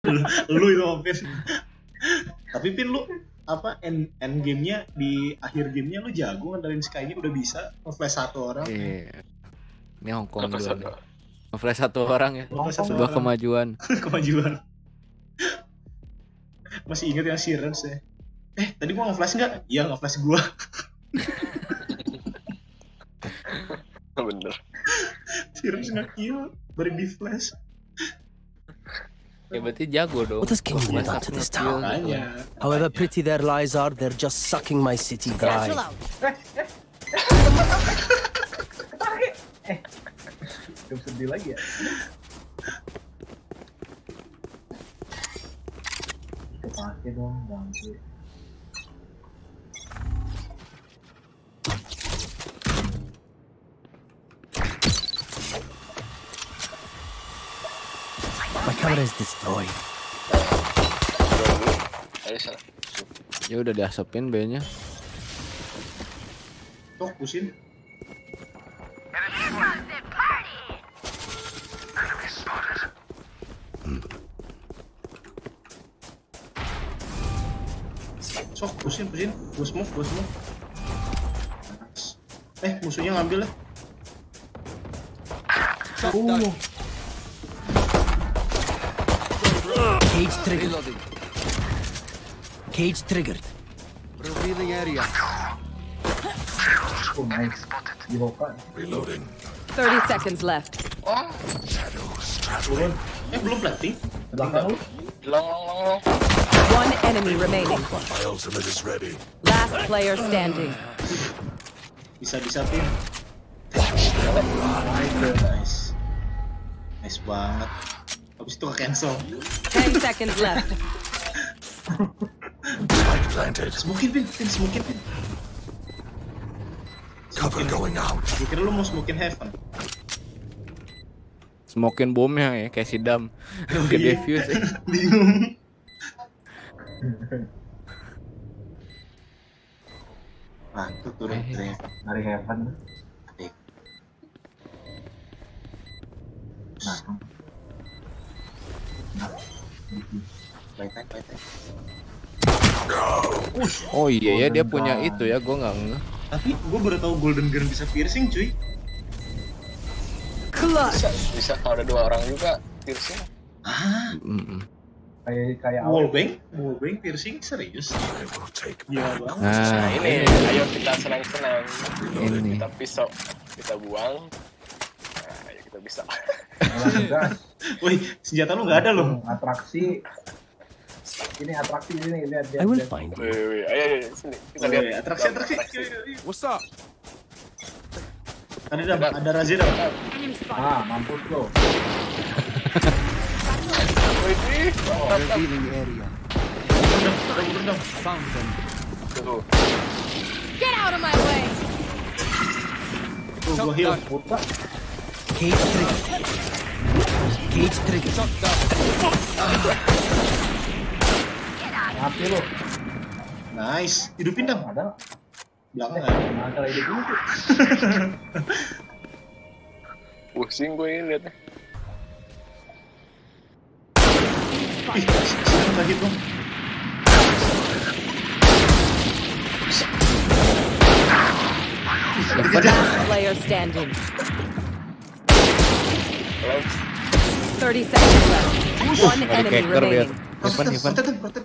Lu itu Pin. Tapi Pin lu apa end game-nya di akhir game-nya lu jago ngandarin Sky-nya udah bisa nge-flash satu orang. Iya. Ini Hongkong dulu nih. Nge-flash satu orang ya. Sebuah kemajuan. Kemajuan. Masih ingat yang Sirens ya? Tadi gua nge-flash enggak? Iya, nge-flash gua. Bener. Sirens nge-kill, baru di-flash. Ya berarti jago dong. What does King want to this town? Makanya. However pretty their lies are, they're just sucking my city dry. Gak sedih lagi ya? Kepake dong, bangke. My camera is destroyed. Ayo salah. Ya udah diasapin B-nya. Tok, pusin. Sok, pusin. Gua smoke. Musuhnya ngambil lah. Cage triggered. Cage triggered. Revealing area. Oh, nice. Reloading. 30 seconds left. Turun. Belum planting. Belakang lu. Long. One enemy remaining. My ultimate is ready. Last player standing. Bisa Pin. Nice. Nice banget. Habis itu ke-cancel. 10 seconds left. Spike planted. Smokin Pin. Cover going out. Gue kira lu mau smokin heaven. Smokin bomnya ya kayak si Dam. Gede fuse ya. Bingung. Nah, itu turun dari heaven. Baik. Oh iya ya dia punya itu ya, gua nggak ngeh. Tapi gue baru tahu Golden Gun bisa piercing cuy. Bisa kalau ada dua orang juga piercing. Kayak wallbang piercing serius. Iya bang. Nah ini ayo kita senang-senang. Ini. Kita pisau, kita buang. Nah, ayo kita bisa. Wih, senjata lu nggak ada loh. Atraksi. Ini atraksi ini lihat. I will find you. Ayo sini kita lihat. Atraksi. What's up? Ada Razir. Mampus lo. Revealing area. Berenang. Found them. Tuh. Get out of my way. Tuh gua heal. Cage triggered. Cage triggered. Mati lo. Nice. Hidupin dong. Ada. Belakang nggak ada. Masalah hidup ini tuh. Pusing gue ini liatnya. Ih, siapa lagi bang? Last player standing. 30 seconds left. One enemy remaining. Protek.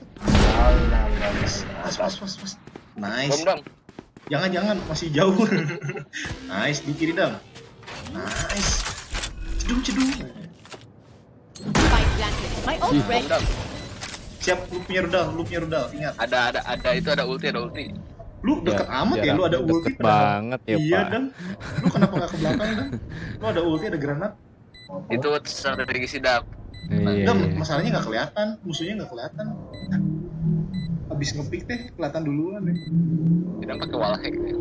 Pas. Nice. Bom. Jangan, masih jauh. Nice, di kiri dong. Nice. Cedung. Spike planted. My ult ready. Siap, lu punya rudal, ingat. Ada ulti. Lu deket amat ya, lu ada ulti. Deket banget ya, iya, Pak. Dan lu kenapa nggak ke belakang, Dan? Lu ada ulti, ada granat. Itu strategi sidap. Enggak, masalahnya nggak kelihatan, musuhnya nggak kelihatan. Habis ngepick teh, kelihatan duluan deh. Tidak pakai wallhack gitu ya.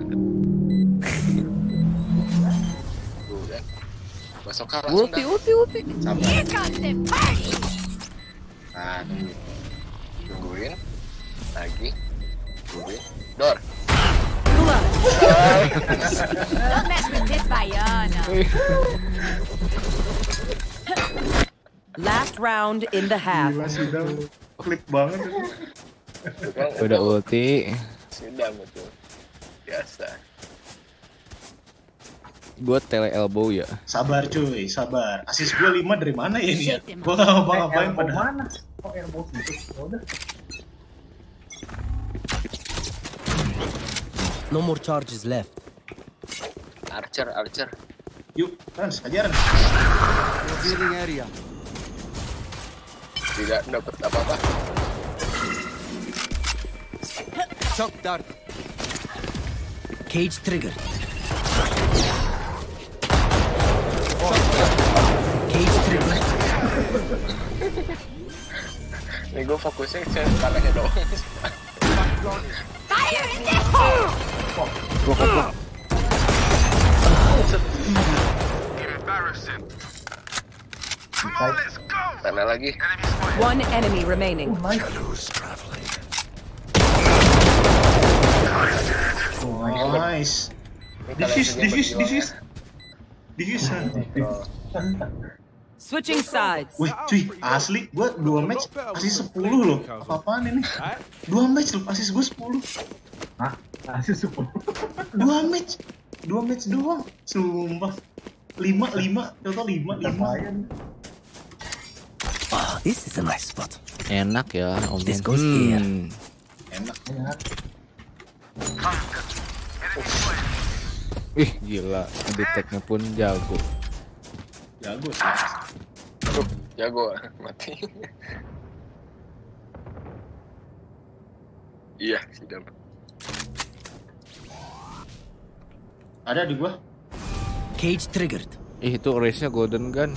Tuh kan. Masuk ke langsung Ulti. Sabar. Here comes the party. Nah, Tungguin. Lagi. Tungguin. Dor. Don't mess with this Bayana. Last round in the half. Gila Sidam, klip banget itu. Udah ulti. Sidam itu. Biasa. Gue tele elbow ya. Sabar cuy, sabar. Asis gue 5 dari mana ya ini ya? Gue gak ngapa-ngapain elbow pada. mana? Kok elbow gitu? Ya udah. No more charges left. Archer. Yuk, Rans, ajaran. Revealing area. Tidak dapat apa-apa. Shock dart. Cage trigger. Cage trigger. Nih gue fokusnya ke tanahnya doang. Fire in the hole! Tanah lagi. One enemy remaining. Shadows traveling. Nice. Diffuse. Switching sides. Wih, cuy, asli gue 2 match asis 10 loh. Apa-apaan ini? 2 match loh, asis gue 10. Hah? Asis 10. 2 match doang. Sumpah. 5, total 5. Ah, this is a nice spot. Enak ya Om. This goes here. Enak. Ih gila, detect-nya pun jago. Jago sih. Jago mati. Iya, Sidam. Ada di gua. Cage triggered. Ih itu race-nya golden gun.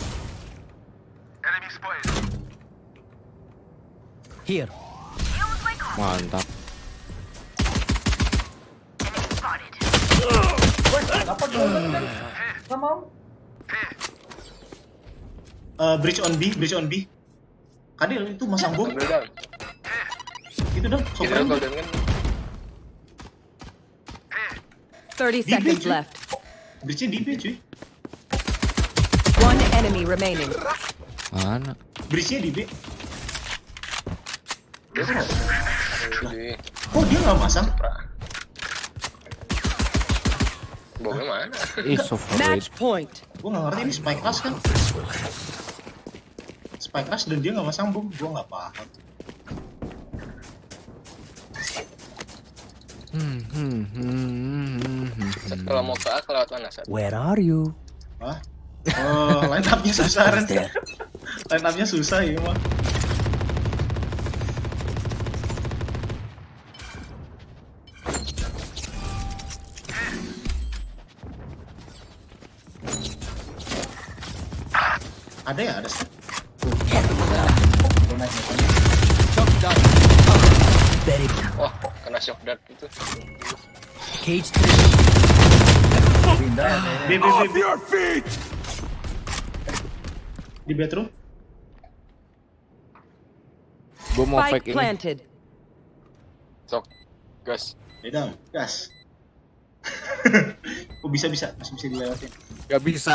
Here. Mantap. Dapat dong. Gak mau. Bridge on B. Kadil itu masang bom. Ambil dong. Itu dong, Kita sobrang. golden kan. 30 seconds left. Bridge-nya di B cuy. One enemy remaining. Mana? Bridge-nya di B. Jadi, Oh dia nggak masang? bomnya mana? Ih software. Match point. Gua nggak ngerti ini spike rush kan? Spike rush dan dia nggak masang bom. Gua nggak paham. Kalau mau ke A lewat mana, Sat? Where are you? Hah? Oh, line up-nya susah kan? There. Line up-nya susah ya mah. Ada ya, ada sih. Very Wah, kena shock dart itu. cage trigger. Pindah ya kayaknya. B. Your feet! Di bedroom. Gue mau Spike fake ini. planted. Sok, gas. Bedang, gas. Kok bisa masih bisa dilewatin. Gak bisa.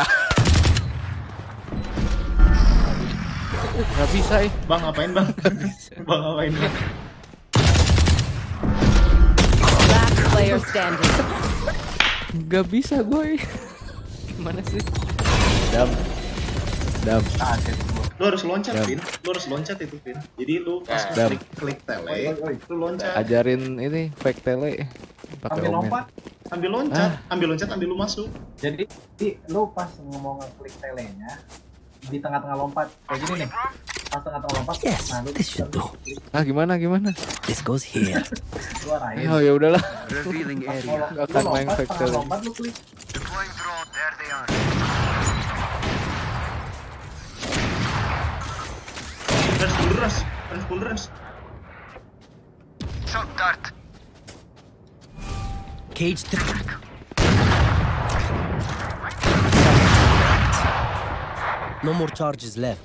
Gak bisa Bang ngapain bang? Bang ngapain bang? Last player standing. Gak bisa gue. Gimana sih? Dam. Lu harus loncat, Ya. Vin. Lu harus loncat itu, Vin. Jadi lu pas Dam. klik tele, lu loncat. Ajarin ini fake tele. Pakai Ambil omen. lompat. Ambil loncat, ambil lu masuk. Jadi lu pas ngomong ngeklik telenya di tengah-tengah lompat kayak gini nih. Pas tengah-tengah lompat, Yes, nah lu this should do. Ah gimana? This goes here. lu arahin. Oh ya udahlah. Revealing area. Kalau Akan lu main lompat, fake tengah tele. lompat lu klik. Runs. Cage triggered. No more charges left.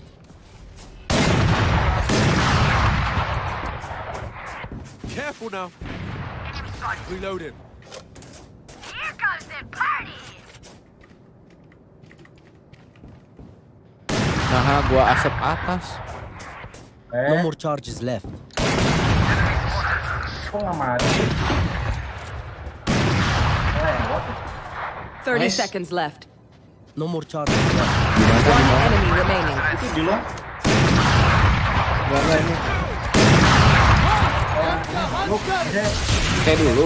Careful now. Reloading. Here comes the party! Nah, gua asap atas. No more charges left. Kok nggak mati? Lewat ya? 30 Nice. seconds left. No more charges left. One enemy remaining. Itu di long. Enggak ini. Lu bisa Kayak dulu.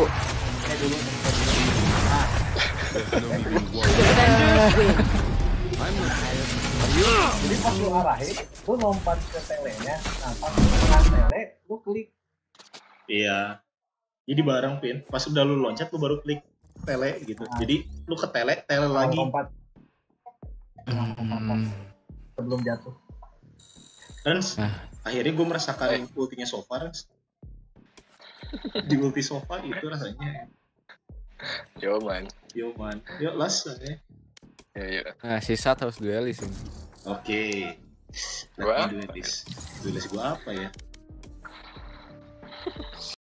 Defenders win. Jadi pas lu arahin, lu lompat ke telenya, nah pas lu kena tele, lu klik. Iya. Jadi bareng Pin. Pas udah lu loncat lu baru klik tele gitu. Jadi lu ke tele lagi. Lompat sebelum jatuh. Dan akhirnya gue merasakan ultinya Sova. Di ulti Sova itu rasanya. Yo man. Yo man. Yuk last ya. Ya. Nah, sisa harus duelis ini. Oke. Gua Duelis. Duelis gue apa ya?